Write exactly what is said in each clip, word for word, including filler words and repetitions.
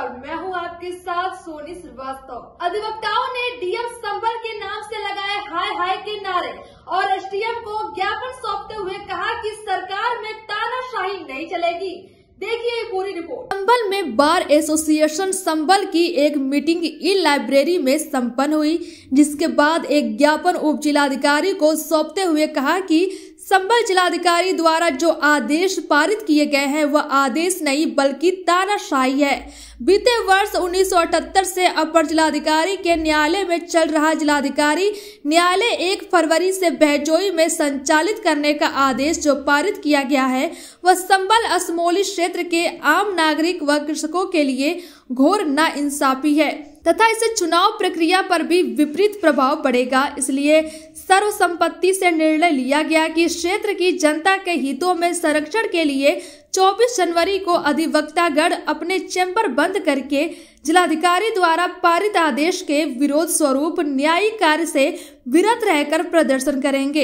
नमस्कार, मैं हूं आपके साथ सोनी श्रीवास्तव। अधिवक्ताओं ने डीएम संबल के नाम से लगाए हाय हाय के नारे और एसडीएम को ज्ञापन सौंपते हुए कहा कि सरकार में तानाशाही नहीं चलेगी। देखिए ये पूरी रिपोर्ट। संबल में बार एसोसिएशन संबल की एक मीटिंग ई लाइब्रेरी में संपन्न हुई, जिसके बाद एक ज्ञापन उप जिलाधिकारी को सौंपते हुए कहा कि संबल जिलाधिकारी द्वारा जो आदेश पारित किए गए हैं वह आदेश नहीं बल्कि तानाशाही है। बीते वर्ष उन्नीस सौ अठहत्तर से अपर जिलाधिकारी के न्यायालय में चल रहा जिलाधिकारी न्यायालय एक फरवरी से बहजोई में संचालित करने का आदेश जो पारित किया गया है वह संबल असमोली क्षेत्र के आम नागरिक व कृषकों के लिए घोर नाइंसाफी है तथा इससे चुनाव प्रक्रिया पर भी विपरीत प्रभाव पड़ेगा। इसलिए सर्वसम्मति से निर्णय लिया गया कि क्षेत्र की जनता के हितों में संरक्षण के लिए चौबीस जनवरी को अधिवक्तागण अपने चैम्बर बंद करके जिलाधिकारी द्वारा पारित आदेश के विरोध स्वरूप न्यायिक कार्य से विरत रहकर प्रदर्शन करेंगे।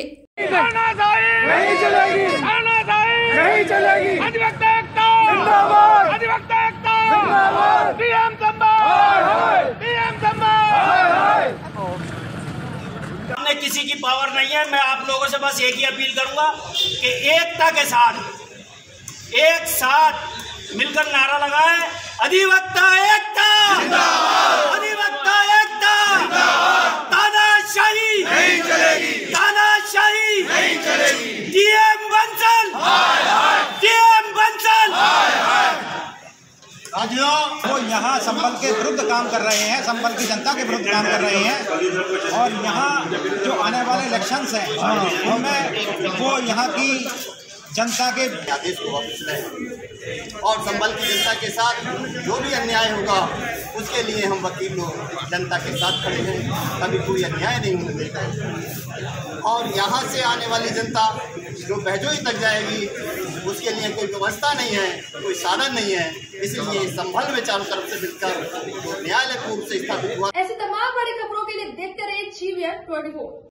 नहीं चलेगी, नहीं चलेगी। अधिवक्ता एकता, जिंदाबाद। अधिवक्ता एकता, जिंदाबाद। DM Sambhal, DM Sambhal. हमने किसी की पावर नहीं है। मैं आप लोगों से बस एक ही अपील करूंगा कि एकता के साथ एक साथ मिलकर नारा लगाएं, अधिवक्ता एकता, अधिवक्ता एकता, तानाशाही नहीं चलेगी, तानाशाही नहीं चलेगी। DM Bansal, DM Bansal. साथियों, वो यहाँ संबल के विरुद्ध काम कर रहे हैं, संबल की जनता के विरुद्ध काम कर रहे हैं और यहाँ जो आने वाले इलेक्शंस हैं उनमें वो यहाँ की जनता के आदेश को वापस लें और संबल की जनता के साथ जो भी अन्याय होगा उसके लिए हम वकील लोग जनता के साथ खड़े हैं। कभी कोई अन्याय नहीं होने देगा और यहाँ से आने वाली जनता जो बहजोई तक जाएगी उसके लिए कोई व्यवस्था नहीं है, कोई साधन नहीं है। इसलिए संभल में चारों तरफ से मिलकर न्यायालय पूर्व से स्थापित हुआ। ऐसी तमाम बड़ी खबरों के लिए देखते रहिए G V N twenty four.